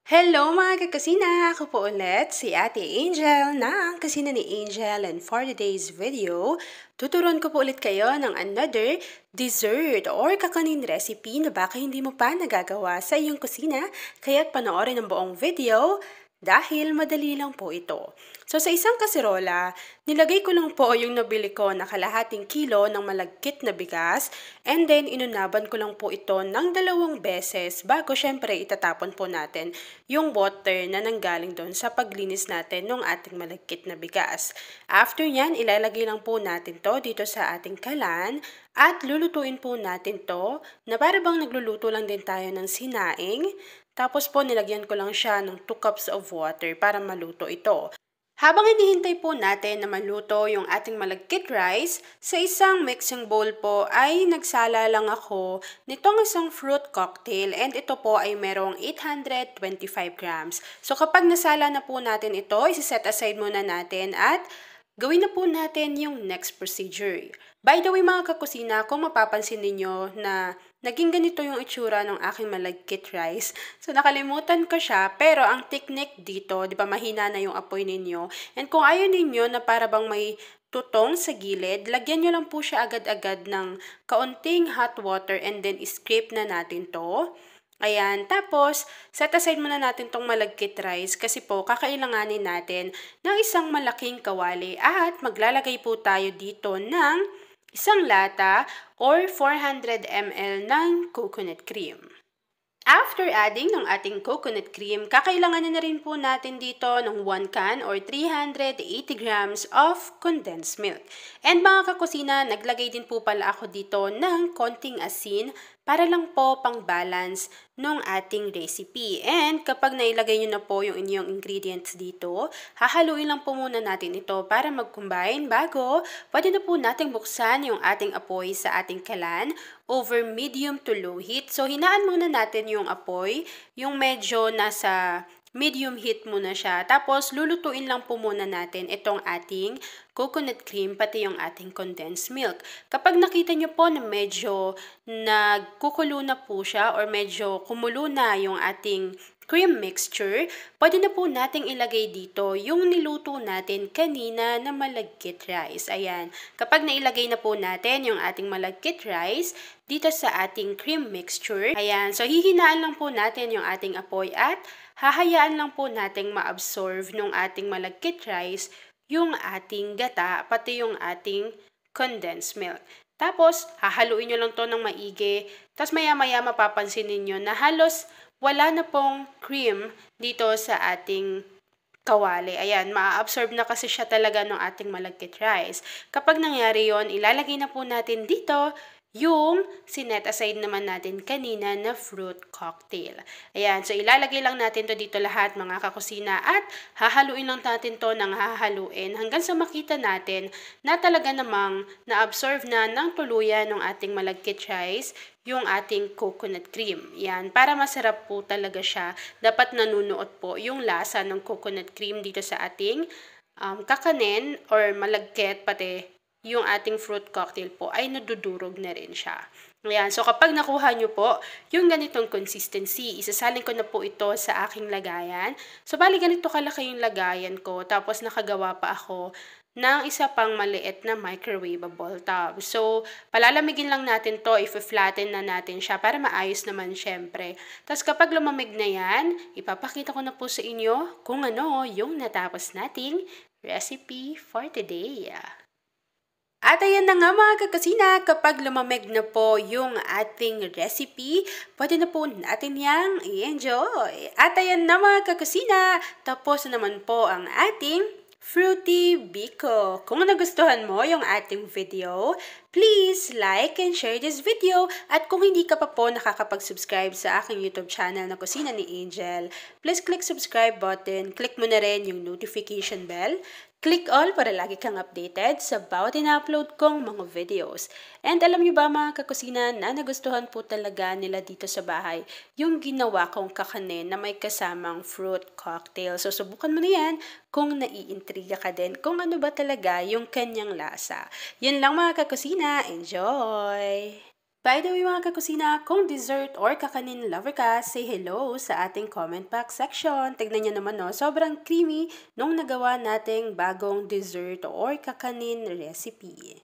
Hello mga kakusina! Ako po ulit si Ate Angel ng Kusina ni Angel, and for today's video, tuturuan ko po ulit kayo ng another dessert or kakanin recipe na baka hindi mo pa nagagawa sa iyong kusina, kaya't panoorin ang buong video dahil madali lang po ito. So sa isang kaserola, nilagay ko lang po yung nabili ko na kalahating kilo ng malagkit na bigas, and then inunaban ko lang po ito ng 2 beses bago syempre itatapon po natin yung water na nanggaling doon sa paglinis natin ng ating malagkit na bigas. After yan, ilalagay lang po natin to dito sa ating kalan at lulutuin po natin to na para bang nagluluto lang din tayo ng sinaing. Tapos po nilagyan ko lang siya ng 2 cups of water para maluto ito. Habang hinihintay po natin na maluto yung ating malagkit rice, sa isang mixing bowl po ay nagsala lang ako nitong isang fruit cocktail, and ito po ay merong 825 grams. So kapag nasala na po natin ito, isi-set aside muna natin at gawin na po natin yung next procedure. By the way mga kakusina, kung mapapansin ninyo na naging ganito yung itsura ng aking malagkit rice. So nakalimutan ko siya, pero ang technique dito, di ba mahina na yung apoy ninyo. And kung ayaw ninyo na para bang may tutong sa gilid, lagyan nyo lang po siya agad-agad ng kaunting hot water and then scrape na natin to. Ayan, tapos set aside muna natin tong malagkit rice kasi po kakailanganin natin ng isang malaking kawali at maglalagay po tayo dito ng isang lata or 400 ml ng coconut cream. After adding ng ating coconut cream, kakailanganin na rin po natin dito ng 1 can or 380 grams of condensed milk. And mga kakusina, naglagay din po pala ako dito ng konting asin para lang po pang-balance ng ating recipe. And kapag nailagay nyo na po yung inyong ingredients dito, hahaluin lang po muna natin ito para mag-combine bago pwede na po natin buksan yung ating apoy sa ating kalan over medium to low heat. So hinaan muna natin yung apoy, yung medyo nasa medium heat muna siya. Tapos lulutuin lang po muna natin itong ating coconut cream pati yung ating condensed milk. Kapag nakita nyo po na medyo nagkukulo na po siya or medyo kumulo na yung ating cream mixture, pwede na po nating ilagay dito yung niluto natin kanina na malagkit rice. Ayan, kapag nailagay na po natin yung ating malagkit rice dito sa ating cream mixture, ayan, so hihinaan lang po natin yung ating apoy at hahayaan lang po nating ma-absorb ng ating malagkit rice yung ating gata, pati yung ating condensed milk. Tapos, hahaluin nyo lang to ng maigi. Tapos maya-maya mapapansin ninyo na halos wala na pong cream dito sa ating kawali. Ayan, maa-absorb na kasi siya talaga ng ating malagkit rice. Kapag nangyari yon, ilalagay na po natin dito yung sinet aside naman natin kanina na fruit cocktail. Ayan, so ilalagay lang natin to dito lahat mga kakusina at hahaluin lang natin to ng hahaluin hanggang sa makita natin na talaga namang na-absorb na ng tuluyan ng ating malagkit rice yung ating coconut cream. Yan, para masarap po talaga siya, dapat nanunuot po yung lasa ng coconut cream dito sa ating kakanin or malagkit, pati yung ating fruit cocktail po ay nadudurog na rin siya. Ayan, so kapag nakuha nyo po yung ganitong consistency, isasalin ko na po ito sa aking lagayan. So bali ganito kalaki yung lagayan ko, tapos nakagawa pa ako ng isa pang maliit na microwavable tub. So, palalamigin lang natin to, i-flatten na natin siya para maayos naman syempre. Tapos kapag lumamig na yan, ipapakita ko na po sa inyo kung ano yung natapos nating recipe for today. At ayan na nga mga kakusina, kapag lumamig na po yung ating recipe, pwede na po natin yang i-enjoy. At ayan na mga kakusina, tapos na naman po ang ating Fruity Biko. Kung nagustuhan mo yung ating video, please like and share this video. At kung hindi ka pa po nakakapag-subscribe sa aking YouTube channel na Kusina ni Angel, please click subscribe button, click mo na rin yung notification bell, click all para lagi kang updated sa bawat ina-upload kong mga videos. And alam niyo ba mga kakusina na nagustuhan po talaga nila dito sa bahay yung ginawa kong kakanin na may kasamang fruit cocktail. So subukan mo na yan kung naiintriga ka din kung ano ba talaga yung kanyang lasa. Yun lang mga kakusina. Enjoy! By the way mga kakusina, kung dessert or kakanin lover ka, say hello sa ating comment box section. Tignan nyo naman no, sobrang creamy nung nagawa nating bagong dessert or kakanin recipe.